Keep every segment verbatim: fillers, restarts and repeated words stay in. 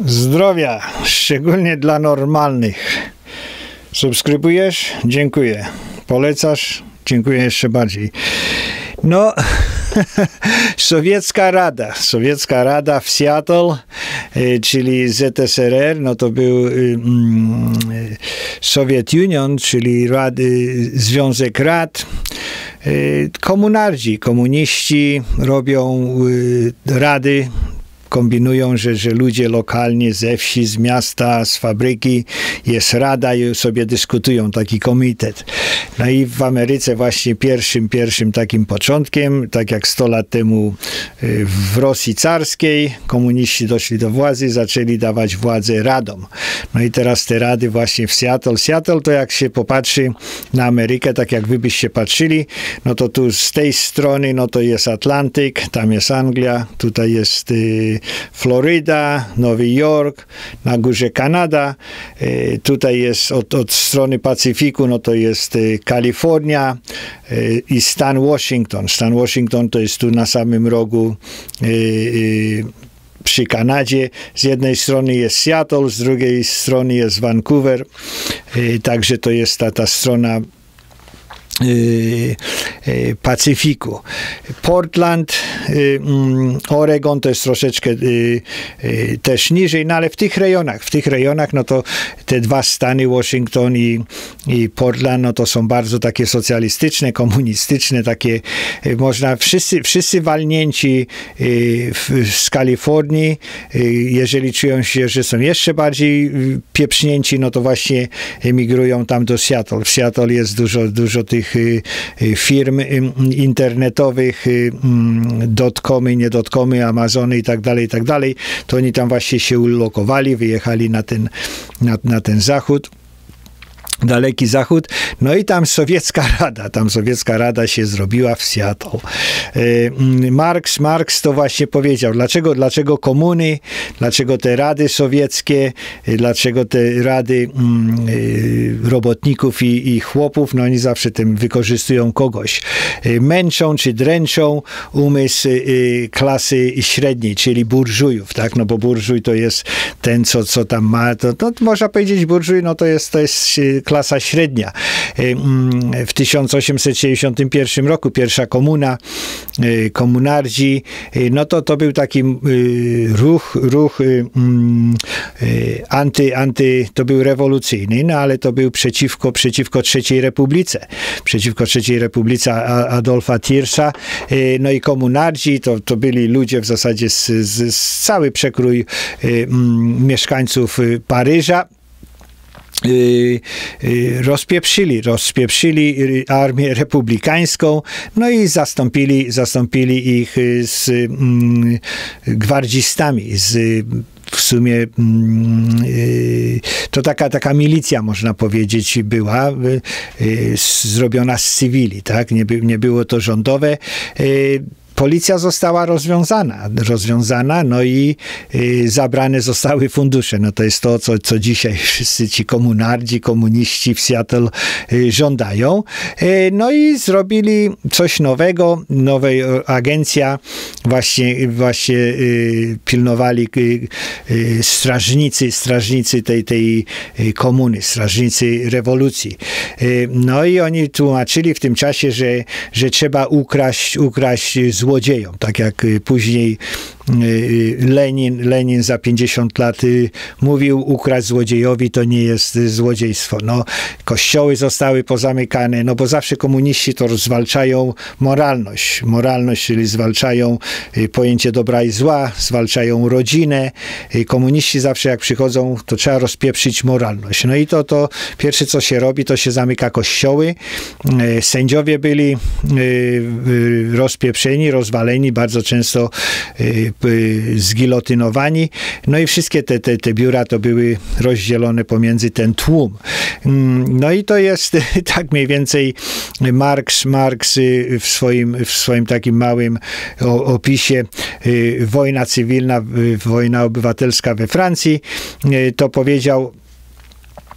Zdrowia, szczególnie dla normalnych. Subskrybujesz? Dziękuję. Polecasz? Dziękuję jeszcze bardziej. No, Sowiecka Rada. Sowiecka Rada w Seattle, czyli Z S R R, no to był mm, Soviet Union, czyli Rady, Związek Rad. Komunardzi, komuniści robią rady, kombinują, że, że ludzie lokalnie ze wsi, z miasta, z fabryki, jest rada i sobie dyskutują, taki komitet. No i w Ameryce właśnie pierwszym, pierwszym takim początkiem, tak jak sto lat temu w Rosji carskiej, komuniści doszli do władzy, zaczęli dawać władzę radom. No i teraz te rady właśnie w Seattle. Seattle to jak się popatrzy na Amerykę, tak jak wy byście patrzyli, no to tu z tej strony, no to jest Atlantyk, tam jest Anglia, tutaj jest y, Floryda, Nowy Jork, na górze Kanada, y, tutaj jest od, od strony Pacyfiku, no to jest y, Kalifornia y, i stan Washington. Stan Washington to jest tu na samym rogu y, y, przy Kanadzie. Z jednej strony jest Seattle, z drugiej strony jest Vancouver, y, także to jest ta, ta strona Pacyfiku. Portland, Oregon to jest troszeczkę też niżej, no ale w tych rejonach, w tych rejonach, no to te dwa stany, Washington i, i Portland, no to są bardzo takie socjalistyczne, komunistyczne, takie można, wszyscy, wszyscy walnięci z Kalifornii, jeżeli czują się, że są jeszcze bardziej pieprznięci, no to właśnie emigrują tam do Seattle. W Seattle jest dużo, dużo tych firm internetowych, dotcomy, nie dotcomy, Amazony i tak dalej, i tak dalej, to oni tam właśnie się ulokowali, wyjechali na ten, na, na ten zachód. Daleki Zachód, no i tam Sowiecka Rada, tam Sowiecka Rada się zrobiła w Seattle. Marks, Marks to właśnie powiedział, dlaczego, dlaczego komuny, dlaczego te rady sowieckie, dlaczego te rady robotników i, i chłopów, no oni zawsze tym wykorzystują kogoś. Męczą czy dręczą umysł klasy średniej, czyli burżujów, tak, no bo burżuj to jest ten, co, co tam ma, to, to można powiedzieć burżuj, no to jest, to jest klasa średnia. W tysiąc osiemset sześćdziesiątym pierwszym roku pierwsza komuna, komunardzi, no to to był taki ruch, ruch anty, anty, to był rewolucyjny, no ale to był przeciwko, przeciwko trzeciej Republice. Przeciwko trzeciej Republice Adolfa Thiersa. No i komunardzi to, to byli ludzie w zasadzie z, z, z cały przekrój mieszkańców Paryża. rozpieprzyli, rozpieprzyli armię republikańską, no i zastąpili, zastąpili ich z mm, gwardzistami, z w sumie to taka, taka milicja, można powiedzieć, była zrobiona z cywili, tak? Nie, by, nie było to rządowe. Policja została rozwiązana, rozwiązana, no i y, zabrane zostały fundusze. No to jest to, co, co dzisiaj wszyscy ci komunardzi, komuniści w Seattle y, żądają. Y, no i zrobili coś nowego, nowa agencja, właśnie, właśnie y, pilnowali y, y, strażnicy, strażnicy tej, tej komuny, strażnicy rewolucji. Y, no i oni tłumaczyli w tym czasie, że, że trzeba ukraść, ukraść złodziejom, tak jak później Lenin, Lenin za pięćdziesiąt lat mówił, ukraść złodziejowi to nie jest złodziejstwo. No, kościoły zostały pozamykane, no bo zawsze komuniści to zwalczają moralność. Moralność, czyli zwalczają pojęcie dobra i zła, zwalczają rodzinę. Komuniści zawsze jak przychodzą, to trzeba rozpieprzyć moralność. No i to, to pierwsze co się robi, to się zamyka kościoły. Sędziowie byli rozpieprzeni, rozwaleni, bardzo często zgilotynowani. No i wszystkie te, te, te biura to były rozdzielone pomiędzy ten tłum. No i to jest tak mniej więcej Marks, Marks w swoim, w swoim takim małym opisie wojna cywilna, wojna obywatelska we Francji, to powiedział,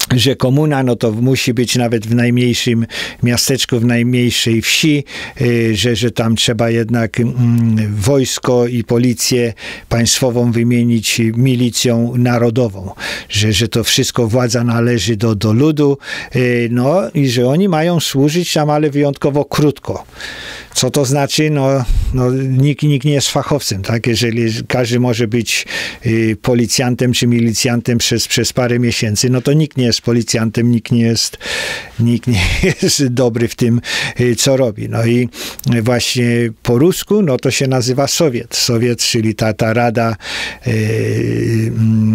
że komuna, no to musi być nawet w najmniejszym miasteczku, w najmniejszej wsi, że, że tam trzeba jednak mm, wojsko i policję państwową wymienić milicją narodową, że, że to wszystko władza należy do, do ludu, no i że oni mają służyć tam, ale wyjątkowo krótko. Co to znaczy? No, no nikt, nikt nie jest fachowcem, tak? Jeżeli każdy może być y, policjantem czy milicjantem przez, przez parę miesięcy, no to nikt nie jest policjantem, nikt nie jest, nikt nie jest dobry w tym, y, co robi. No i właśnie po rusku, no to się nazywa Sowiet. Sowiet, czyli ta, ta Rada y, y,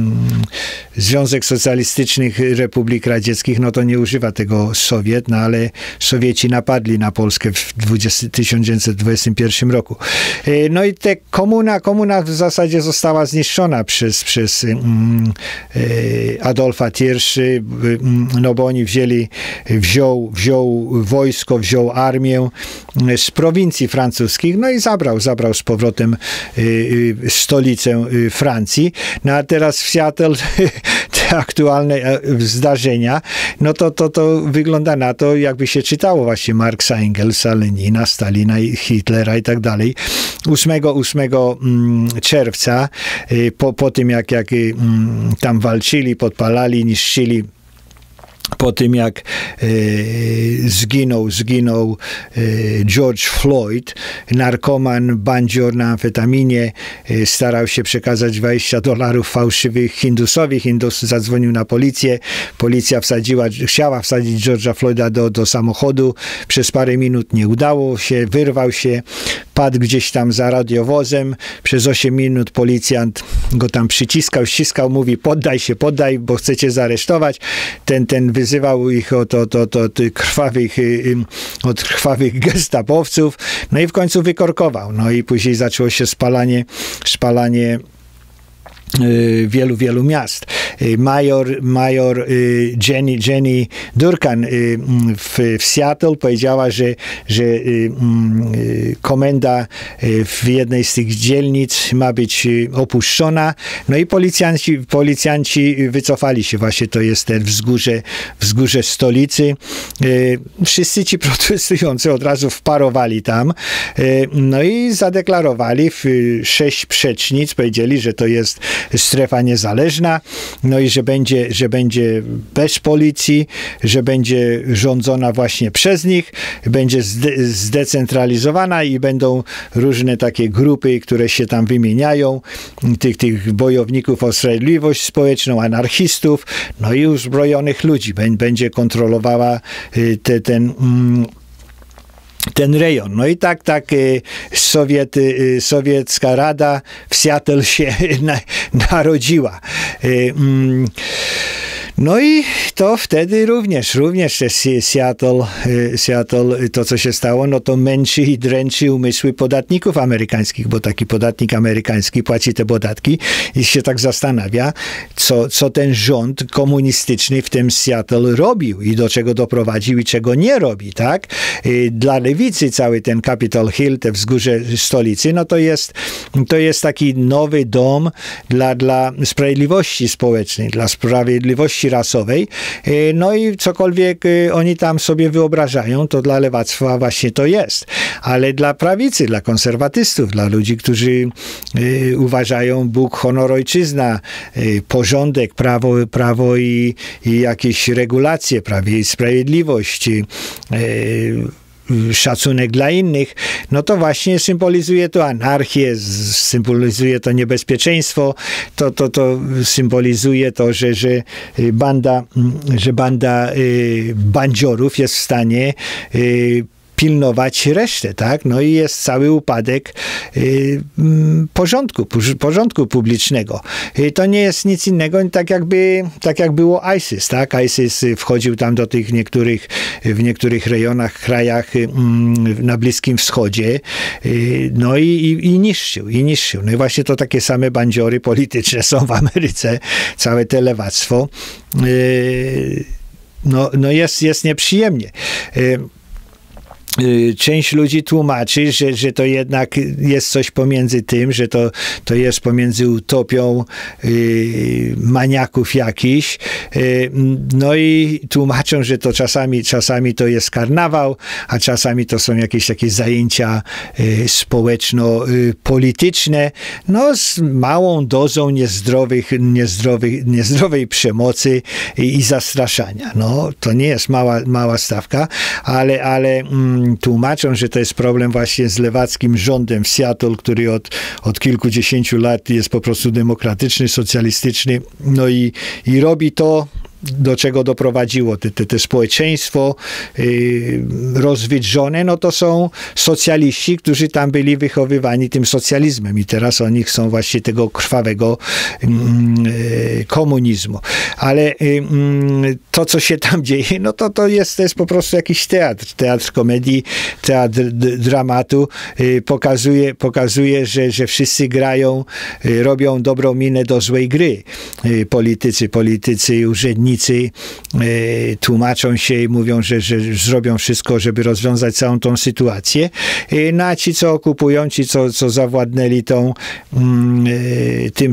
Związek Socjalistycznych Republik Radzieckich, no to nie używa tego Sowiet, no ale Sowieci napadli na Polskę w tysiąc dziewięćset dwudziestym pierwszym roku. No i te komuna, komuna w zasadzie została zniszczona przez, przez um, Adolfa Tierszy, no bo oni wzięli, wziął, wziął wojsko, wziął armię z prowincji francuskich, no i zabrał, zabrał z powrotem y, y, stolicę y, Francji. No a teraz w Seattle te aktualne zdarzenia, no to, to, to wygląda na to, jakby się czytało właśnie Marksa, Engelsa, Lenina, Stalina, Hitlera i tak dalej. ósmego czerwca, po, po tym jak, jak tam walczyli, podpalali, niszczyli, po tym jak e, zginął, zginął e, George Floyd, narkoman, bandzior na amfetaminie, e, starał się przekazać dwadzieścia dolarów fałszywych Hindusowi. Hindus zadzwonił na policję. Policja wsadziła, chciała wsadzić George'a Floyda do, do samochodu. Przez parę minut nie udało się, wyrwał się, padł gdzieś tam za radiowozem. Przez osiem minut policjant go tam przyciskał, ściskał, mówi poddaj się, poddaj, bo chcecie zaresztować. Ten, ten wyzywał ich od, od, od, od krwawych, od krwawych gestapowców, no i w końcu wykorkował. No i później zaczęło się spalanie, spalanie wielu, wielu miast. Major, major Jenny, Jenny Durkan w, w Seattle powiedziała, że, że komenda w jednej z tych dzielnic ma być opuszczona. No i policjanci, policjanci wycofali się. Właśnie to jest te wzgórze, wzgórze stolicy. Wszyscy ci protestujący od razu wparowali tam. No i zadeklarowali w sześć przecznic. Powiedzieli, że to jest strefa niezależna, no i że będzie, że będzie bez policji, że będzie rządzona właśnie przez nich, będzie zde, zdecentralizowana i będą różne takie grupy, które się tam wymieniają, tych, tych bojowników o sprawiedliwość społeczną, anarchistów, no i uzbrojonych ludzi. Będzie kontrolowała te, ten ten rejon. No i tak, tak Sowiet, sowiecka Rada w Seattle się na, narodziła. No i to wtedy również, również też Seattle, Seattle, to co się stało, no to męczy i dręczy umysły podatników amerykańskich, bo taki podatnik amerykański płaci te podatki i się tak zastanawia, co, co ten rząd komunistyczny w tym Seattle robił i do czego doprowadził i czego nie robi, tak? Dla lewicy cały ten Capitol Hill, te wzgórze stolicy, no to jest, to jest taki nowy dom dla, dla sprawiedliwości społecznej, dla sprawiedliwości rasowej. No i cokolwiek oni tam sobie wyobrażają, to dla lewactwa właśnie to jest. Ale dla prawicy, dla konserwatystów, dla ludzi, którzy y, uważają Bóg, honor, ojczyzna, y, porządek, prawo, prawo i, i jakieś regulacje, prawie i sprawiedliwość, y, szacunek dla innych, no to właśnie symbolizuje to anarchię, symbolizuje to niebezpieczeństwo, to, to, to symbolizuje to, że, że banda, że banda y, bandziorów jest w stanie y, pilnować resztę, tak? No i jest cały upadek y, porządku, porządku publicznego. Y, to nie jest nic innego, tak jakby, tak jak było ISIS, tak? ISIS wchodził tam do tych niektórych, w niektórych rejonach, krajach y, na Bliskim Wschodzie, y, no i, i, i niszczył, i niszczył. No i właśnie to takie same bandziory polityczne są w Ameryce, całe te lewactwo. Y, no, no jest, jest nieprzyjemnie. Y, część ludzi tłumaczy, że, że to jednak jest coś pomiędzy tym, że to, to jest pomiędzy utopią y, maniaków jakichś. Y, no i tłumaczą, że to czasami, czasami to jest karnawał, a czasami to są jakieś takie zajęcia y, społeczno-polityczne, no z małą dozą niezdrowych, niezdrowych, niezdrowej przemocy i, i zastraszania. No, to nie jest mała, mała stawka, ale, ale mm, tłumaczą, że to jest problem właśnie z lewackim rządem w Seattle, który od, od kilkudziesięciu lat jest po prostu demokratyczny, socjalistyczny, no i, i robi to, do czego doprowadziło te, te, te społeczeństwo yy, rozwydrzone, no to są socjaliści, którzy tam byli wychowywani tym socjalizmem i teraz oni chcą właśnie tego krwawego yy, komunizmu. Ale yy, to, co się tam dzieje, no to, to, jest, to jest po prostu jakiś teatr, teatr komedii, teatr d- dramatu, yy, pokazuje, pokazuje że, że wszyscy grają, yy, robią dobrą minę do złej gry. Yy, politycy, politycy, urzędnicy, E, tłumaczą się i mówią, że, że zrobią wszystko, żeby rozwiązać całą tą sytuację. E, no a ci, co okupują, ci, co, co zawładnęli tą, mm, e, tym,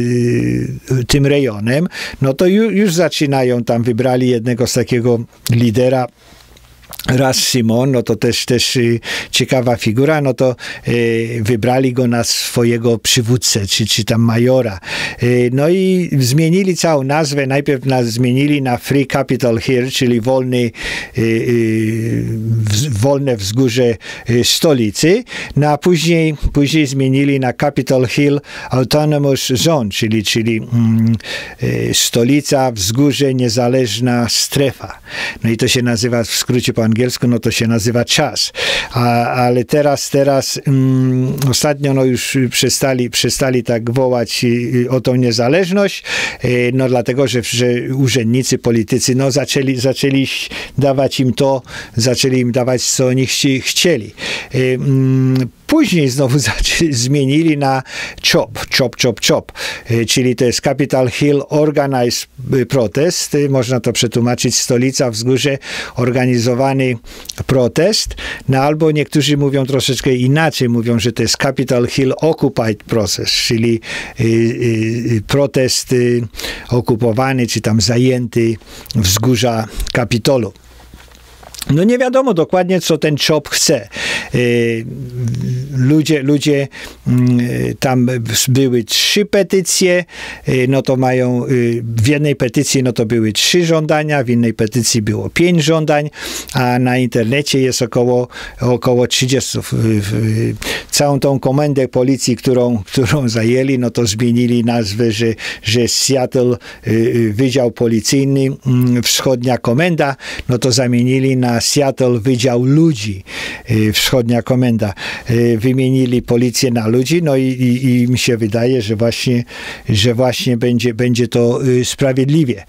e, tym rejonem, no to ju, już zaczynają, tam wybrali jednego z takiego lidera, Raz Simon, no to też, też y, ciekawa figura, no to y, wybrali go na swojego przywódcę, czy, czy tam majora. Y, no i zmienili całą nazwę, najpierw nas zmienili na Free Capitol Hill, czyli wolny, y, y, w, wolne wzgórze y, stolicy, no a później, później zmienili na Capitol Hill Autonomous Zone, czyli, czyli mm, y, stolica, wzgórze, niezależna strefa. No i to się nazywa w skrócie po angielsku, no to się nazywa czas. A, ale teraz, teraz um, ostatnio no już przestali, przestali tak wołać y, o tą niezależność, y, no dlatego, że, że urzędnicy, politycy, no zaczęli, zaczęli dawać im to, zaczęli im dawać, co oni chci, chcieli. Y, um, Później znowu zmienili na CHOP, CHOP, CHOP, CHOP, czyli to jest Capitol Hill Organized Protest, można to przetłumaczyć stolica, wzgórze, organizowany protest, no albo niektórzy mówią troszeczkę inaczej, mówią, że to jest Capitol Hill Occupied Process, czyli y, y, protest y, okupowany, czy tam zajęty wzgórza Kapitolu. No nie wiadomo dokładnie, co ten CHOP chce. Ludzie, ludzie tam były trzy petycje, no to mają, w jednej petycji no to były trzy żądania, w innej petycji było pięć żądań, a na internecie jest około, około trzydzieści. Całą tą komendę policji, którą, którą zajęli, no to zmienili nazwę, że, że Seattle Wydział Policyjny, Wschodnia Komenda, no to zamienili na Seattle Wydział Ludzi, Wschodnia Komenda. Wymienili policję na ludzi, no i, i, i mi się wydaje, że właśnie, że właśnie będzie, będzie to sprawiedliwie.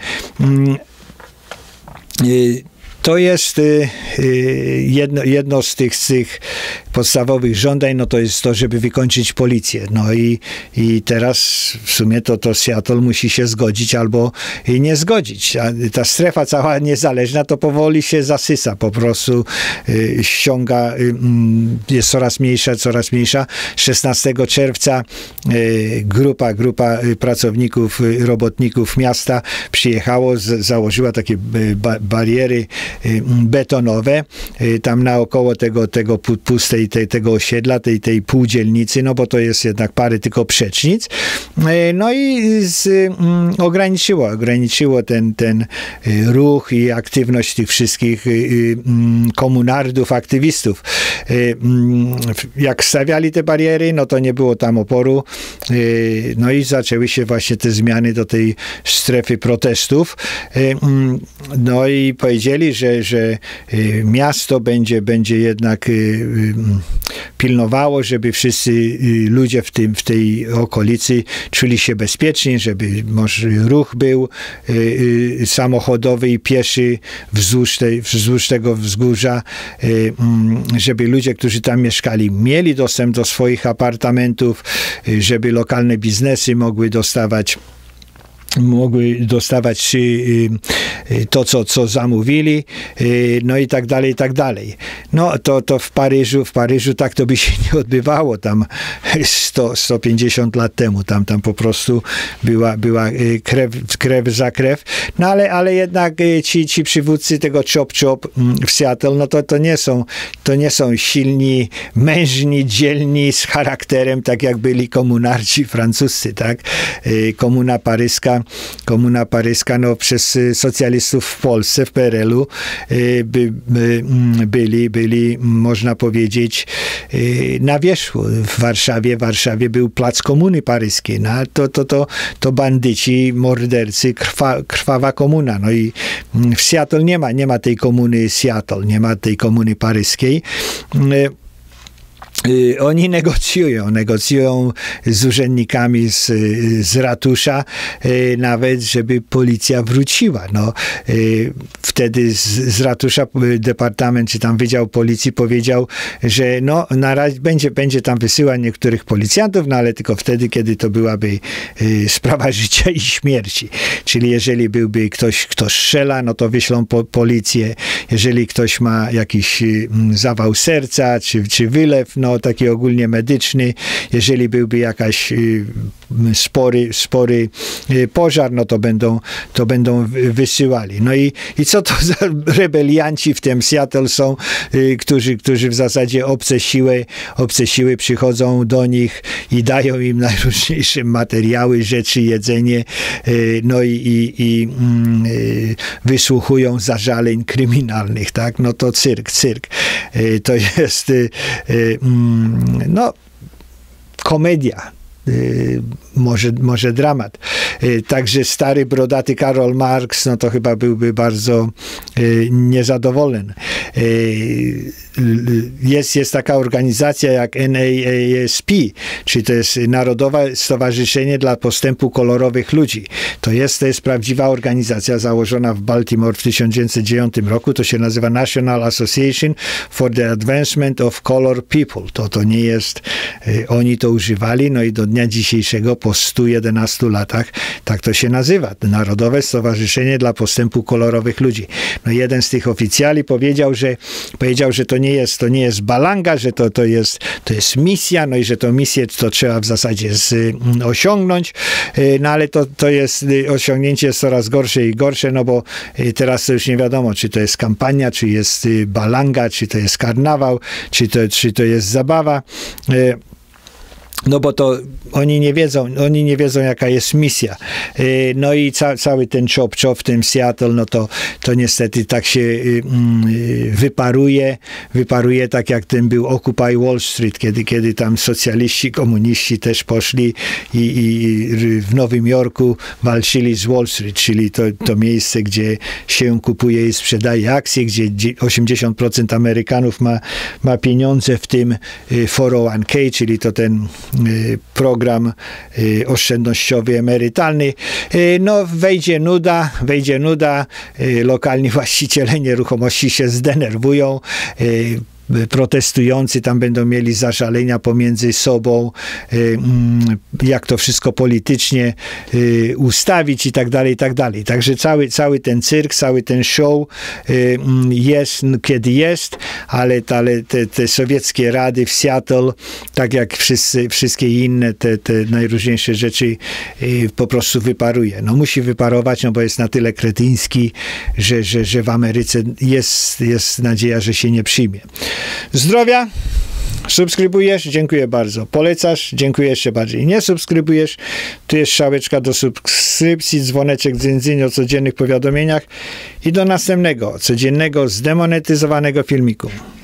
To jest jedno, jedno z tych, z tych podstawowych żądań, no to jest to, żeby wykończyć policję. No i, i teraz w sumie to, to Seattle musi się zgodzić albo nie zgodzić. A ta strefa cała niezależna to powoli się zasysa, po prostu y, ściąga, y, jest coraz mniejsza, coraz mniejsza. szesnastego czerwca y, grupa, grupa pracowników, robotników miasta przyjechało, z, założyła takie ba, bariery y, betonowe y, tam naokoło tego, tego pustej Tej, tego osiedla, tej, tej półdzielnicy, no bo to jest jednak parę tylko przecznic. No i z, um, ograniczyło, ograniczyło ten, ten ruch i aktywność tych wszystkich um, komunardów, aktywistów. Um, jak stawiali te bariery, no to nie było tam oporu. No i zaczęły się właśnie te zmiany do tej strefy protestów. Um, no i powiedzieli, że, że miasto będzie, będzie jednak pilnowało, żeby wszyscy ludzie w, tym, w tej okolicy czuli się bezpiecznie, żeby może ruch był y, y, samochodowy i pieszy wzdłuż, tej, wzdłuż tego wzgórza, y, y, żeby ludzie, którzy tam mieszkali, mieli dostęp do swoich apartamentów, y, żeby lokalne biznesy mogły dostawać mogły dostawać to, co, co zamówili, no i tak dalej, i tak dalej. No to, to w Paryżu, w Paryżu tak to by się nie odbywało tam sto, sto pięćdziesiąt lat temu. Tam, tam po prostu była, była krew, krew za krew. No ale, ale jednak ci, ci przywódcy tego Chop Chop w Seattle, no to, to nie są, to nie są silni, mężni, dzielni, z charakterem, tak jak byli komunarci francuscy, tak? Komuna paryska Komuna paryska, no przez socjalistów w Polsce, w P R L u by, by, byli, byli, można powiedzieć, na wierzchu. W Warszawie, w Warszawie był plac Komuny Paryskiej, no to, to, to, to bandyci, mordercy, krwa, krwawa komuna. No i w Seattle nie ma, nie ma tej komuny Seattle, nie ma tej komuny paryskiej. Oni negocjują, negocjują z urzędnikami z, z ratusza, nawet żeby policja wróciła. No, wtedy z, z ratusza departament, czy tam wydział policji powiedział, że no, na razie będzie, będzie tam wysyłać niektórych policjantów, no ale tylko wtedy, kiedy to byłaby sprawa życia i śmierci. Czyli jeżeli byłby ktoś, kto strzela, no to wyślą po, policję. Jeżeli ktoś ma jakiś zawał serca, czy, czy wylew, no taki ogólnie medyczny, jeżeli byłby jakaś y, spory, spory y, pożar, no to będą, to będą wysyłali. No i, i co to za rebelianci w tym Seattle są, y, którzy, którzy w zasadzie obce siły, obce siły przychodzą do nich i dają im najróżniejsze materiały, rzeczy, jedzenie, y, no i, i, i y, wysłuchują zażaleń kryminalnych, tak? No to cyrk, cyrk. Y, to jest y, y, no, komedia, yy, może, może dramat. Yy, także stary, brodaty Karol Marx, no to chyba byłby bardzo yy, niezadowolony. Yy, jest, jest taka organizacja jak N A A S P, czyli to jest Narodowe Stowarzyszenie dla Postępu Kolorowych Ludzi. To jest, to jest prawdziwa organizacja założona w Baltimore w tysiąc dziewięćset dziewiątym roku. To się nazywa National Association for the Advancement of Color People. To, to nie jest, y, oni to używali, no i do dnia dzisiejszego po stu jedenastu latach tak to się nazywa. Narodowe Stowarzyszenie dla Postępu Kolorowych Ludzi. No jeden z tych oficjali powiedział, że powiedział, że to nie jest, to nie jest balanga, że to, to, jest, to jest misja, no i że to misję to trzeba w zasadzie z, osiągnąć, no ale to, to jest, osiągnięcie jest coraz gorsze i gorsze, no bo teraz to już nie wiadomo, czy to jest kampania, czy jest balanga, czy to jest karnawał, czy to, czy to jest zabawa. No bo to oni nie wiedzą, oni nie wiedzą, jaka jest misja. No i ca, cały ten Chop Chop w tym Seattle, no to, to niestety tak się wyparuje, wyparuje tak jak ten był Occupy Wall Street, kiedy, kiedy tam socjaliści, komuniści też poszli i, i w Nowym Jorku walczyli z Wall Street, czyli to, to miejsce, gdzie się kupuje i sprzedaje akcje, gdzie osiemdziesiąt procent Amerykanów ma, ma pieniądze w tym cztery zero jeden K, czyli to ten program oszczędnościowy, emerytalny. No wejdzie nuda, wejdzie nuda, lokalni właściciele nieruchomości się zdenerwują, protestujący tam będą mieli zażalenia pomiędzy sobą, jak to wszystko politycznie ustawić i tak dalej, i tak dalej. Także cały, cały ten cyrk, cały ten show jest, kiedy jest, ale, ale te, te sowieckie rady w Seattle, tak jak wszyscy, wszystkie inne te, te najróżniejsze rzeczy po prostu wyparuje. No musi wyparować, no bo jest na tyle kretyński, że, że, że w Ameryce jest, jest nadzieja, że się nie przyjmie. Zdrowia, subskrybujesz, dziękuję bardzo. Polecasz, dziękuję jeszcze bardziej. Nie subskrybujesz, tu jest strzałeczka do subskrypcji, dzwoneczek dzyndzyn o codziennych powiadomieniach i do następnego, codziennego, zdemonetyzowanego filmiku.